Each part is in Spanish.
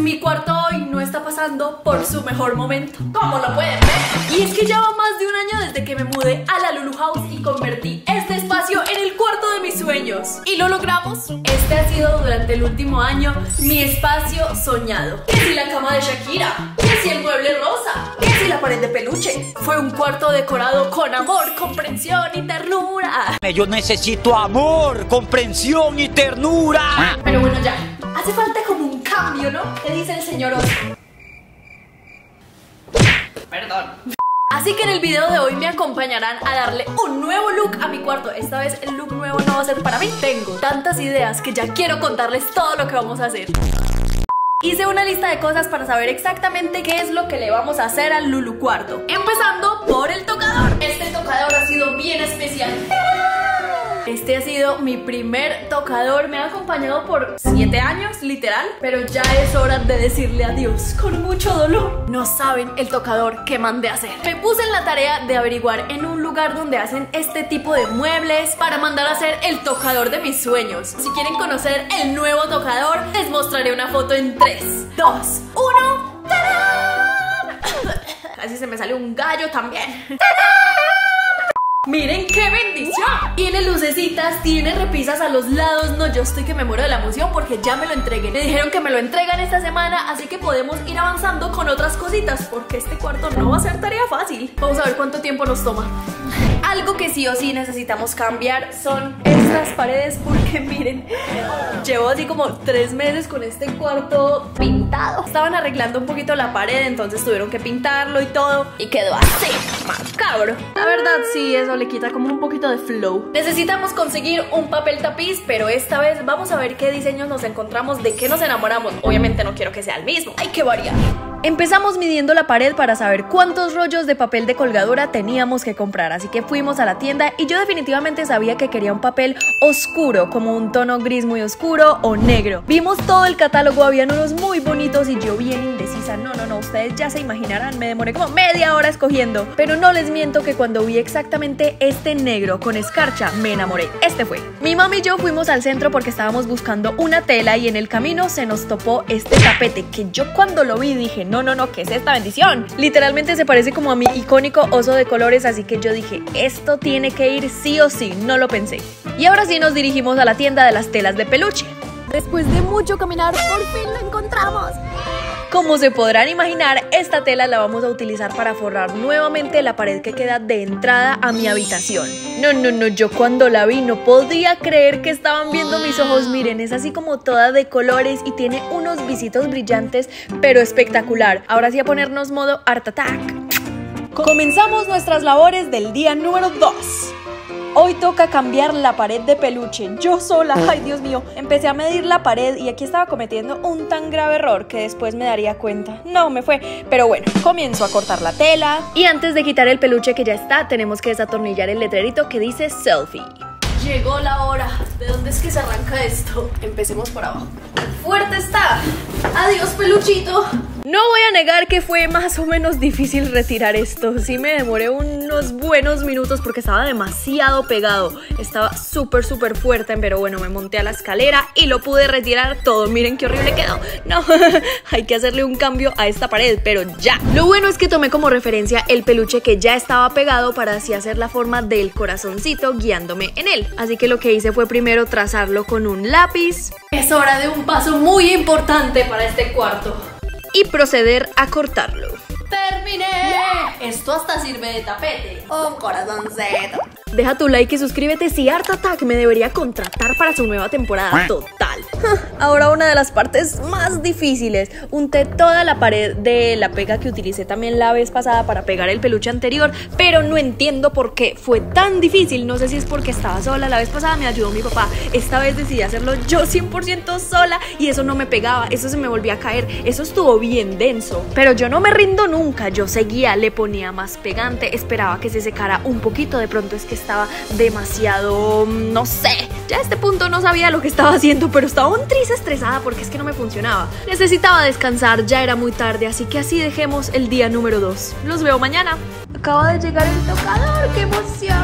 mi cuarto hoy no está pasando por su mejor momento, como lo pueden ver. Y es que ya va más de un año desde que me mudé a la Lulu House y convertí este espacio en el cuarto de mis sueños. ¿Y lo logramos? Este ha sido durante el último año mi espacio soñado. ¿Qué si la cama de Shakira? ¿Qué si el mueble rosa? ¿Qué si la pared de peluche? Fue un cuarto decorado con amor, comprensión y ternura. Yo necesito amor, comprensión y ternura. Pero bueno, ya, hace falta como un cambio, ¿no? ¿Qué dice el señor Oso? Perdón. Así que en el video de hoy me acompañarán a darle un nuevo look a mi cuarto. Esta vez el look nuevo no va a ser para mí. Tengo tantas ideas que ya quiero contarles todo lo que vamos a hacer. Hice una lista de cosas para saber exactamente qué es lo que le vamos a hacer al Lulu cuarto. Empezando por el tocador. Este tocador ha sido bien especial. Este ha sido mi primer tocador, me ha acompañado por 7 años, literal. Pero ya es hora de decirle adiós, con mucho dolor. No saben el tocador que mandé a hacer. Me puse en la tarea de averiguar en un lugar donde hacen este tipo de muebles para mandar a hacer el tocador de mis sueños. Si quieren conocer el nuevo tocador, les mostraré una foto en 3, 2, 1. ¡Tarán! Casi se me sale un gallo también. ¡Tarán! ¡Miren qué bendición! Tiene lucecitas, tiene repisas a los lados. No, yo estoy que me muero de la emoción porque ya me lo entregué. Me dijeron que me lo entregan esta semana, así que podemos ir avanzando con otras cositas, porque este cuarto no va a ser tarea fácil. Vamos a ver cuánto tiempo nos toma. Algo que sí o sí necesitamos cambiar son estas paredes, porque miren, llevo así como 3 meses con este cuarto pintado. Estaban arreglando un poquito la pared, entonces tuvieron que pintarlo y todo, y quedó así, macabro. La verdad sí, eso le quita como un poquito de flow. Necesitamos conseguir un papel tapiz, pero esta vez vamos a ver qué diseños nos encontramos, de qué nos enamoramos. Obviamente no quiero que sea el mismo, hay que variar. Empezamos midiendo la pared para saber cuántos rollos de papel de colgadura teníamos que comprar, así que fuimos a la tienda y yo definitivamente sabía que quería un papel oscuro, como un tono gris muy oscuro o negro. Vimos todo el catálogo, habían unos muy bonitos y yo bien indecisa. No, ustedes ya se imaginarán, me demoré como media hora escogiendo, pero no les miento que cuando vi exactamente este negro con escarcha me enamoré. Este fue. Mi mami y yo fuimos al centro porque estábamos buscando una tela y en el camino se nos topó este tapete que yo cuando lo vi dije, no, ¿qué es esta bendición? Literalmente se parece como a mi icónico oso de colores, así que yo dije, esto tiene que ir sí o sí, no lo pensé. Y ahora sí nos dirigimos a la tienda de las telas de peluche. Después de mucho caminar, por fin lo encontramos. Como se podrán imaginar, esta tela la vamos a utilizar para forrar nuevamente la pared que queda de entrada a mi habitación. No, yo cuando la vi no podía creer que estaban viendo mis ojos. Miren, es así como toda de colores y tiene unos visitos brillantes, pero espectacular. Ahora sí a ponernos modo Art Attack. Comenzamos nuestras labores del día número 2. Hoy toca cambiar la pared de peluche, yo sola, ay Dios mío. Empecé a medir la pared y aquí estaba cometiendo un tan grave error que después me daría cuenta. No, me fue, pero bueno, comienzo a cortar la tela. Y antes de quitar el peluche que ya está, tenemos que desatornillar el letrerito que dice selfie. Llegó la hora. ¿De dónde es que se arranca esto? Empecemos por abajo. ¡Fuerte está! ¡Adiós, peluchito! No voy a negar que fue más o menos difícil retirar esto. Sí me demoré unos buenos minutos porque estaba demasiado pegado. Estaba súper fuerte, pero bueno, me monté a la escalera y lo pude retirar todo. Miren qué horrible quedó. No, hay que hacerle un cambio a esta pared, pero ya. Lo bueno es que tomé como referencia el peluche que ya estaba pegado para así hacer la forma del corazoncito guiándome en él. Así que lo que hice fue primero trazarlo con un lápiz. Es hora de un paso muy importante para este cuarto. Y proceder a cortarlo. ¡Terminé! Esto hasta sirve de tapete. Un corazoncito. Deja tu like y suscríbete si Art Attack me debería contratar para su nueva temporada. Total. Ahora una de las partes más difíciles. Unté toda la pared de la pega que utilicé también la vez pasada para pegar el peluche anterior, pero no entiendo por qué fue tan difícil. No sé si es porque estaba sola. La vez pasada me ayudó mi papá. Esta vez decidí hacerlo yo 100% sola y eso no me pegaba. Eso se me volvía a caer. Eso estuvo bien denso. Pero yo no me rindo nunca. Yo seguía, le ponía más pegante, esperaba que se secara un poquito. De pronto es que estaba demasiado, no sé, ya a este punto no sabía lo que estaba haciendo, pero estaba un tris estresada porque es que no me funcionaba. Necesitaba descansar, ya era muy tarde, así que así dejemos el día número 2. Los veo mañana. Acaba de llegar el tocador, ¡qué emoción!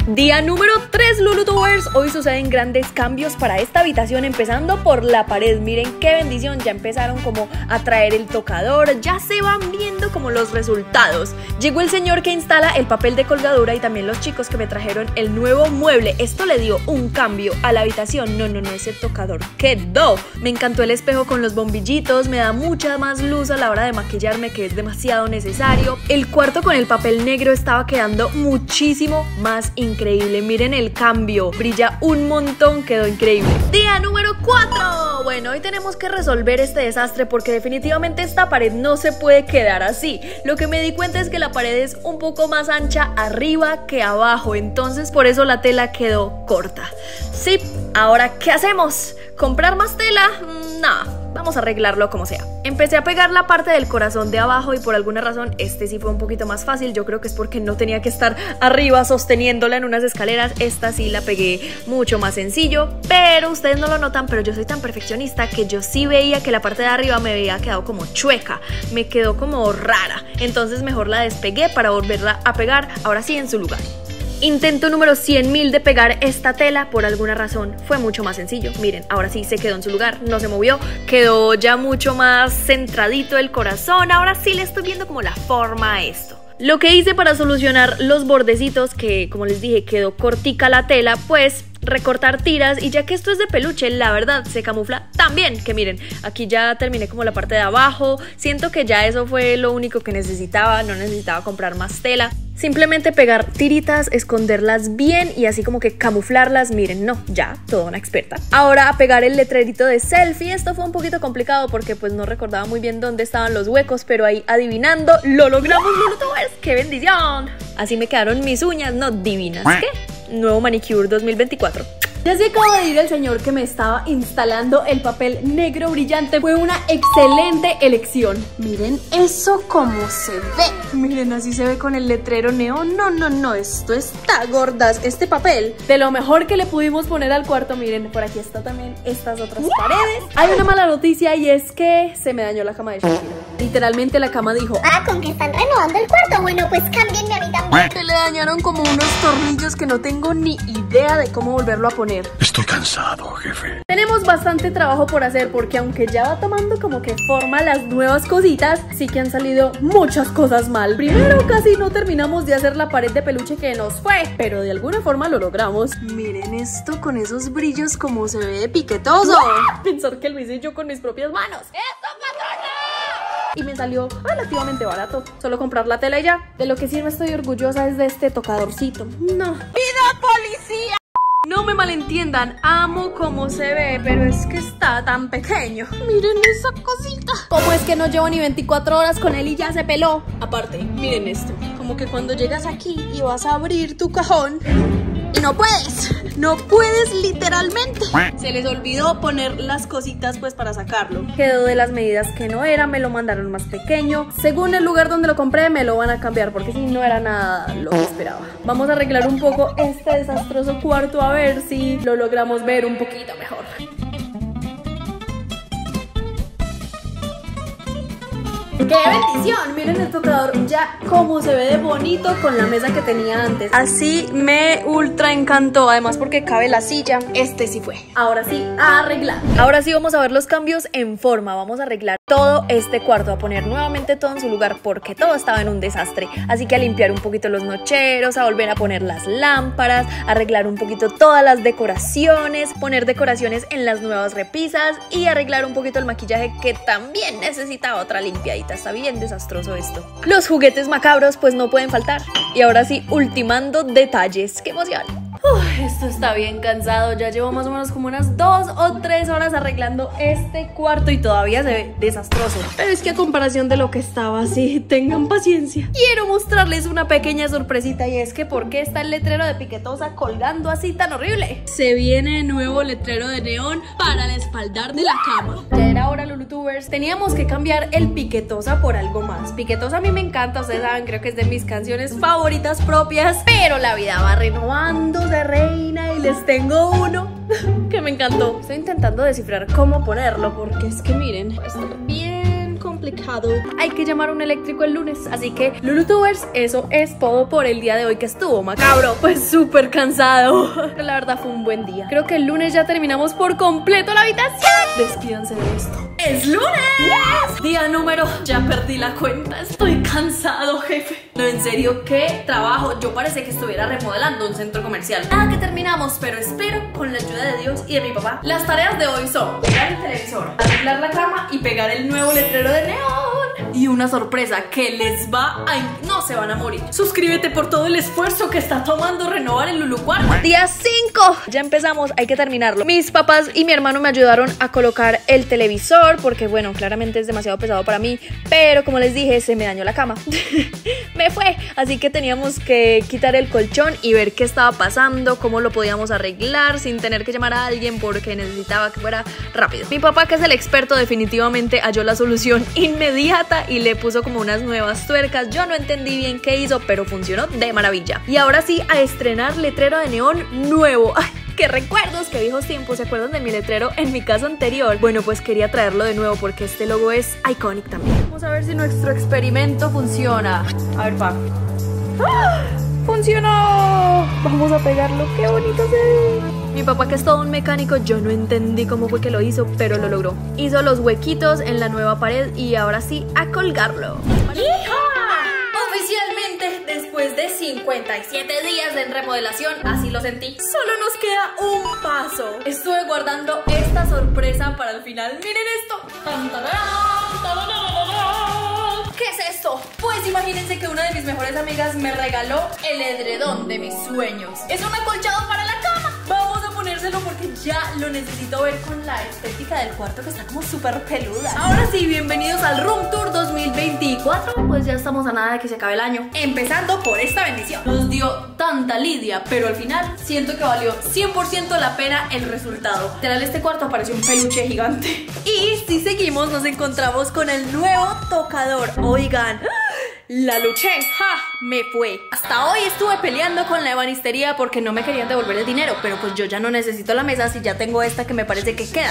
Día número 3, LuluTubers. Hoy suceden grandes cambios para esta habitación, empezando por la pared. Miren qué bendición, ya empezaron como a traer el tocador, ya se van viendo como los resultados. Llegó el señor que instala el papel de colgadura y también los chicos que me trajeron el nuevo mueble. Esto le dio un cambio a la habitación. No, ese tocador quedó. Me encantó el espejo con los bombillitos, me da mucha más luz a la hora de maquillarme, que es demasiado necesario. El cuarto con el papel negro estaba quedando muchísimo más increíble. Miren el cambio, brilla un montón, quedó increíble. Día número 4. Bueno, hoy tenemos que resolver este desastre porque definitivamente esta pared no se puede quedar así. Lo que me di cuenta es que la pared es un poco más ancha arriba que abajo, entonces por eso la tela quedó corta. Sí, ahora ¿qué hacemos? ¿Comprar más tela? No. Vamos a arreglarlo como sea. Empecé a pegar la parte del corazón de abajo y por alguna razón este sí fue un poquito más fácil. Yo creo que es porque no tenía que estar arriba sosteniéndola en unas escaleras. Esta sí la pegué mucho más sencillo, pero ustedes no lo notan, pero yo soy tan perfeccionista que yo sí veía que la parte de arriba me había quedado como chueca, me quedó como rara. Entonces mejor la despegué para volverla a pegar ahora sí en su lugar. Intento número 100.000 de pegar esta tela, por alguna razón fue mucho más sencillo. Miren, ahora sí se quedó en su lugar, no se movió, quedó ya mucho más centradito el corazón. Ahora sí le estoy viendo como la forma a esto. Lo que hice para solucionar los bordecitos, que como les dije quedó cortica la tela, pues recortar tiras, y ya que esto es de peluche, la verdad se camufla tan bien que miren, aquí ya terminé como la parte de abajo. Siento que ya eso fue lo único que necesitaba, no necesitaba comprar más tela. Simplemente pegar tiritas, esconderlas bien y así como que camuflarlas. Miren, no, ya, toda una experta. Ahora a pegar el letrerito de selfie. Esto fue un poquito complicado porque pues no recordaba muy bien dónde estaban los huecos, pero ahí adivinando lo logramos, LuluTubers. ¡Qué bendición! Así me quedaron mis uñas, no divinas. ¿Qué? Nuevo manicure 2024. Ya se acabó de ir el señor que me estaba instalando el papel negro brillante. Fue una excelente elección. Miren eso como se ve. Miren, así se ve con el letrero neón. No, esto está gordas. Este papel, de lo mejor que le pudimos poner al cuarto. Miren, por aquí está también estas otras paredes. Hay una mala noticia y es que se me dañó la cama de Shakira. Literalmente la cama dijo: con que están renovando el cuarto. Bueno, pues cámbienme a mí también. Se le dañaron como unos tornillos que no tengo ni idea de cómo volverlo a poner. Estoy cansado, jefe. Tenemos bastante trabajo por hacer porque aunque ya va tomando como que forma las nuevas cositas, sí que han salido muchas cosas mal. Primero, casi no terminamos de hacer la pared de peluche que nos fue, pero de alguna forma lo logramos. Miren esto con esos brillos como se ve de piquetoso. Pensar que lo hice yo con mis propias manos. ¡Eso, patrona! Y me salió relativamente barato. Solo comprar la tela y ya. De lo que sí me estoy orgullosa es de este tocadorcito. No. ¡Vida policía! No me malentiendan, amo cómo se ve, pero es que está tan pequeño. Miren esa cosita. ¿Cómo es que no llevo ni 24 horas con él y ya se peló? Aparte, miren esto. Como que cuando llegas aquí y vas a abrir tu cajón y no puedes literalmente. Se les olvidó poner las cositas pues para sacarlo. Quedó de las medidas que no era, me lo mandaron más pequeño. Según el lugar donde lo compré me lo van a cambiar porque si no era nada lo que esperaba. Vamos a arreglar un poco este desastroso cuarto a ver si lo logramos ver un poquito mejor. ¡Qué bendición! Miren el tocador ya como se ve de bonito con la mesa que tenía antes. Así me ultra encantó, además porque cabe la silla. Este sí fue. Ahora sí, a arreglar. Ahora sí vamos a ver los cambios en forma. Vamos a arreglar todo este cuarto, a poner nuevamente todo en su lugar porque todo estaba en un desastre. Así que a limpiar un poquito los nocheros, a volver a poner las lámparas, a arreglar un poquito todas las decoraciones, poner decoraciones en las nuevas repisas y arreglar un poquito el maquillaje que también necesitaba otra limpiadita. Está bien desastroso esto. Los juguetes macabros pues no pueden faltar. Y ahora sí, ultimando detalles. ¡Qué emoción! Esto está bien cansado, ya llevo más o menos como unas 2 o 3 horas arreglando este cuarto y todavía se ve desastroso. Pero es que a comparación de lo que estaba así, tengan paciencia. Quiero mostrarles una pequeña sorpresita y es que ¿por qué está el letrero de piquetosa colgando así tan horrible? Se viene nuevo letrero de neón para el espaldar de la cama. Ya era hora, LuluTubers, teníamos que cambiar el piquetosa por algo más. Piquetosa a mí me encanta, ustedes saben, creo que es de mis canciones favoritas propias, pero la vida va renovando de reina y les tengo uno que me encantó. Estoy intentando descifrar cómo ponerlo porque es que miren, está bien complicado. complicado. Hay que llamar a un eléctrico el lunes. Así que, Lulutubers, eso es todo por el día de hoy, que estuvo macabro. Pues súper cansado. Pero la verdad fue un buen día. Creo que el lunes ya terminamos por completo la habitación. Despídanse de esto. ¡Es lunes! ¡Yes! Día número... Ya perdí la cuenta. Estoy cansado, jefe. No, en serio, qué trabajo. Yo parece que estuviera remodelando un centro comercial. Nada que terminamos, pero espero, con la ayuda de Dios y de mi papá. Las tareas de hoy son pegar el televisor, arreglar la cama y pegar el nuevo letrero de neón. Y una sorpresa que les va a... No se van a morir. Suscríbete por todo el esfuerzo que está tomando renovar el Lulu Cuarto. Día 5. Ya empezamos, hay que terminarlo. Mis papás y mi hermano me ayudaron a colocar el televisor porque, bueno, claramente es demasiado pesado para mí. Pero como les dije, se me dañó la cama. Me fue. Así que teníamos que quitar el colchón y ver qué estaba pasando, cómo lo podíamos arreglar sin tener que llamar a alguien porque necesitaba que fuera rápido. Mi papá, que es el experto, definitivamente halló la solución inmediata y le puso como unas nuevas tuercas. Yo no entendí bien qué hizo, pero funcionó de maravilla. Y ahora sí, a estrenar letrero de neón nuevo. ¡Ay! ¡Qué recuerdos! ¡Qué viejos tiempos! ¿Se acuerdan de mi letrero en mi casa anterior? Bueno, pues quería traerlo de nuevo porque este logo es iconic también. Vamos a ver si nuestro experimento funciona. A ver, pa. ¡Ah! ¡Funcionó! Vamos a pegarlo. ¡Qué bonito se ve! Mi papá, que es todo un mecánico, yo no entendí cómo fue que lo hizo, pero lo logró. Hizo los huequitos en la nueva pared y ahora sí, a colgarlo. Oficialmente, después de 57 días de remodelación, así lo sentí, solo nos queda un paso. Estuve guardando esta sorpresa para el final. Miren esto. ¿Qué es esto? Pues imagínense que una de mis mejores amigas me regaló el edredón de mis sueños. Es un acolchado para la cama. Vamos a ponérselo porque ya lo necesito ver con la estética del cuarto, que está como súper peluda. Ahora sí, bienvenidos al Room Tour 2024. Pues ya estamos a nada de que se acabe el año, empezando por esta bendición. Nos dio tanta lidia, pero al final siento que valió 100% la pena el resultado. Literal, este cuarto pareció un peluche gigante. Y si seguimos, nos encontramos con el nuevo tocador. Oigan, la luché, ¡ja! Me fue. Hasta hoy estuve peleando con la ebanistería porque no me querían devolver el dinero, pero pues yo ya no necesito la mesa si ya tengo esta que me parece que queda.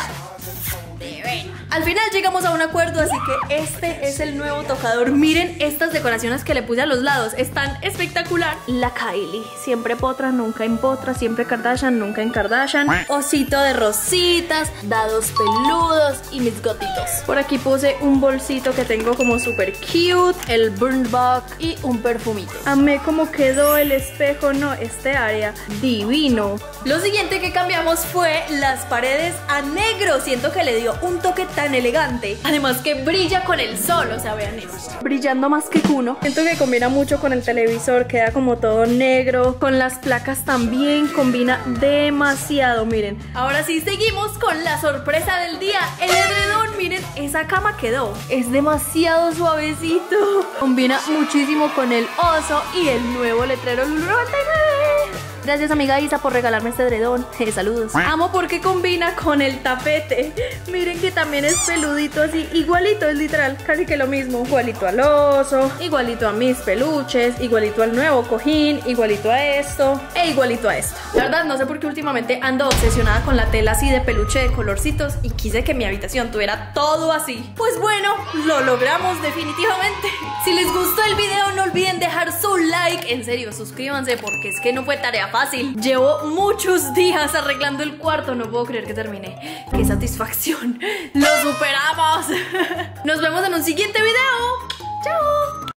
Al final llegamos a un acuerdo, así que este es el nuevo tocador. Miren estas decoraciones que le puse a los lados, están espectacular. La Kylie, siempre potra, nunca en potra, siempre Kardashian, nunca en Kardashian. Osito de rositas, dados peludos y mis gotitos. Por aquí puse un bolsito que tengo como súper cute, el burn box y un perfumito. Amé cómo quedó el espejo, no, este área, divino. Lo siguiente que cambiamos fue las paredes a negro. Siento que le dio un toque tan elegante, además que brilla con el sol, o sea, vean eso, brillando más que Kuno. Siento que combina mucho con el televisor, queda como todo negro, con las placas también combina demasiado, miren. Ahora sí, seguimos con la sorpresa del día, el edredón. Miren, esa cama quedó, es demasiado suavecito, combina muchísimo con el oso y el nuevo letrero Lulu 99. Gracias, amiga Isa, por regalarme este edredón. Saludos. Amo porque combina con el tapete. Miren que también es peludito así, igualito, es literal, casi que lo mismo. Igualito al oso, igualito a mis peluches, igualito al nuevo cojín, igualito a esto e igualito a esto. La verdad, no sé por qué últimamente ando obsesionada con la tela así de peluche de colorcitos y quise que mi habitación tuviera todo así. Pues bueno, lo logramos definitivamente. Si les gustó el video, no olviden dejar su like. En serio, suscríbanse porque es que no fue tarea fácil. Llevo muchos días arreglando el cuarto. No puedo creer que terminé. ¡Qué satisfacción! ¡Lo superamos! Nos vemos en un siguiente video. ¡Chao!